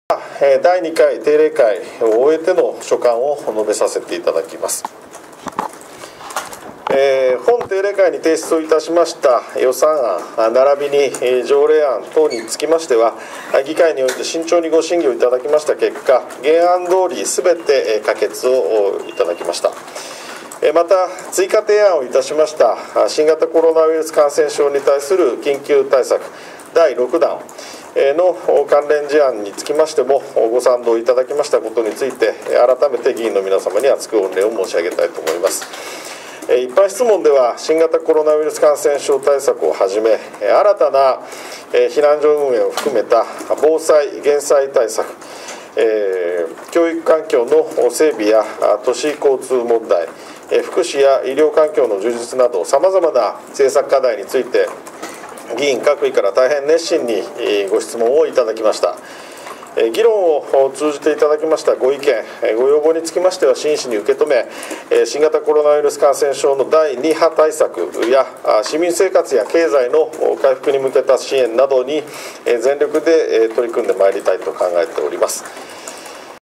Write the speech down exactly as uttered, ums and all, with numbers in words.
だいにかい定例会を終えての所感を述べさせていただきます。えー、本定例会に提出をいたしました予算案並びに条例案等につきましては、議会において慎重にご審議をいただきました結果、原案通りすべて可決をいただきました。また追加提案をいたしました新型コロナウイルス感染症に対する緊急対策だいろくだんの関連事案につきましてもご賛同いただきましたことについて、改めて議員の皆様に厚く御礼を申し上げたいと思います。一般質問では新型コロナウイルス感染症対策をはじめ、新たな避難所運営を含めた防災・減災対策、えー、教育環境の整備や都市交通問題、福祉や医療環境の充実などさまざまな政策課題について議員各位から大変熱心にご質問をいただきました。議論を通じていただきましたご意見ご要望につきましては真摯に受け止め、新型コロナウイルス感染症のだいに波対策や市民生活や経済の回復に向けた支援などに全力で取り組んでまいりたいと考えております。